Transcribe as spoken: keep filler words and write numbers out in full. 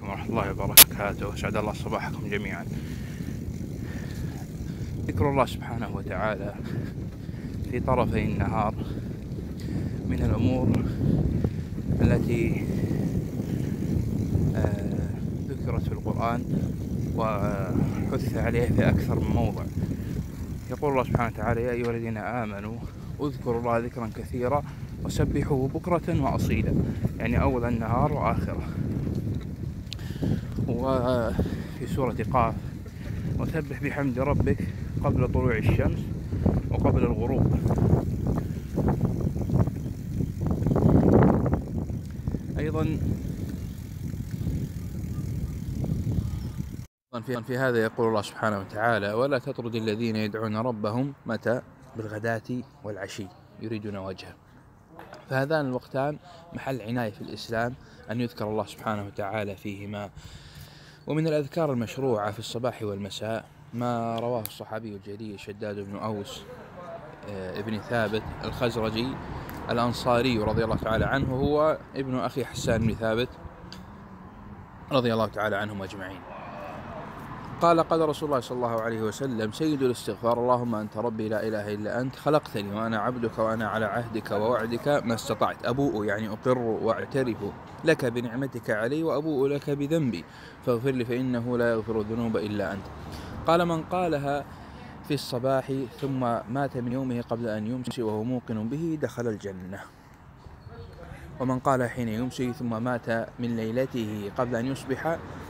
ورحمة الله وبركاته. أسعد الله صباحكم جميعا. ذكر الله سبحانه وتعالى في طرفي النهار من الأمور التي ذكرت في القرآن وحث عليها في أكثر من موضع. يقول الله سبحانه وتعالى: يا أيها الذين آمنوا اذكروا الله ذكرا كثيرا وسبحوه بكرة وأصيلا، يعني أول النهار وآخره. وفي سورة قاف: وسبح بحمد ربك قبل طلوع الشمس وقبل الغروب. أيضا في هذا يقول الله سبحانه وتعالى: ولا تطرد الذين يدعون ربهم متى بالغداة والعشي يريدون وجهه. فهذان الوقتان محل عناية في الإسلام أن يذكر الله سبحانه وتعالى فيهما. ومن الأذكار المشروعة في الصباح والمساء ما رواه الصحابي الجليل شداد بن أوس ابن ثابت الخزرجي الأنصاري رضي الله تعالى عنه، هو ابن أخي حسان بن ثابت رضي الله تعالى عنهم أجمعين. قال: قال رسول الله صلى الله عليه وسلم: سيد الاستغفار اللهم أنت ربي لا إله إلا أنت خلقتني وأنا عبدك وأنا على عهدك ووعدك ما استطعت، أبوء يعني أقر وأعترف لك بنعمتك علي وأبوء لك بذنبي فاغفر لي فإنه لا يغفر الذنوب إلا أنت. قال: من قالها في الصباح ثم مات من يومه قبل أن يمسي وهو موقن به دخل الجنة. ومن قال حين يمسي ثم مات من ليلته قبل أن يصبح